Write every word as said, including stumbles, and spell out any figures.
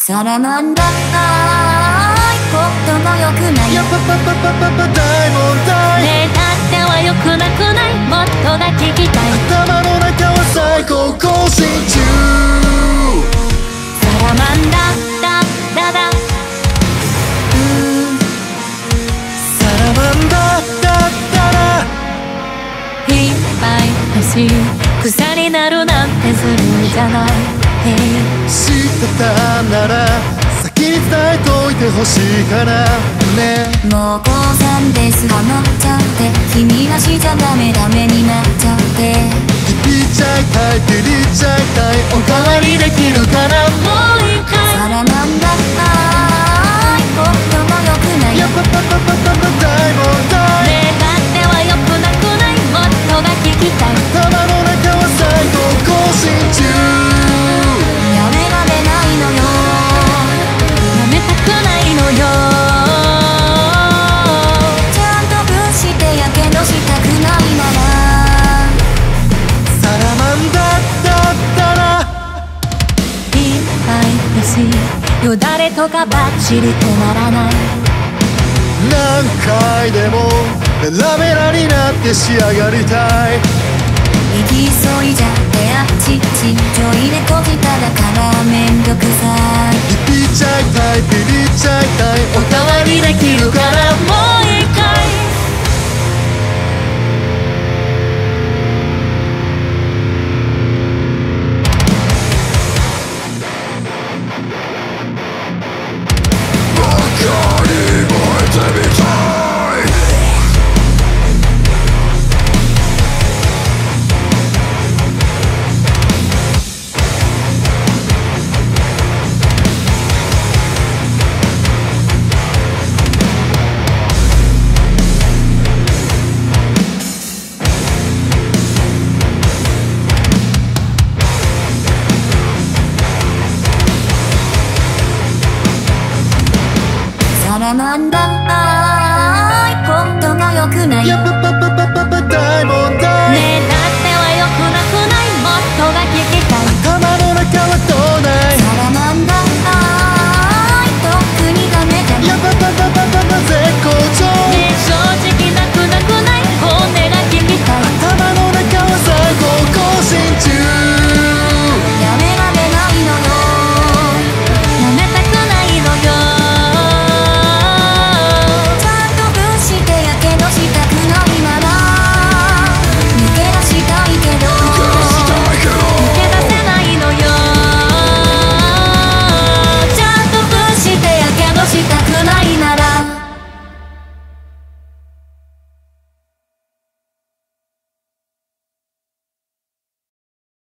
サラマンダー、ことが良くない、 やっぱぱぱぱぱぱ大問題、 ねえだっては良くなくない、もっとが聞きたい、 頭の中は最高更新中。 サラマンダーだだだ、うーサラマンダーだったらいっぱい欲しい、草になるなんてずるいじゃない。 知ってたんなら先に伝えといてほしいかなね。 もう降参です、ハマっちゃって、君なしじゃダメダメになっちゃって、 リピっちゃいたい、ピリっちゃいたい、おかわりできるかな。 もう一回サラマンダー、ことが良くない、 やっぱぱぱぱぱぱ大問題、 ねえだっては良くなくない、もっとが聞きたい、 頭の中は最高更新中。 やめられないのよ、 やめたくないのよ、 ちゃんとふーしてやけどしたくないなら、 サラマンダーだったらいっぱい欲しい、よだれとかばっちり止まらない、 何回でもメラメラになって仕上がりたい、 行き急いじゃってあっちっち、ちょいでこじただからめんどくさい、 リピっちゃいたい、ピリっちゃいたい、おかわりできるかな。 もう一回サラマンダー、ことが良くない、 やっぱぱ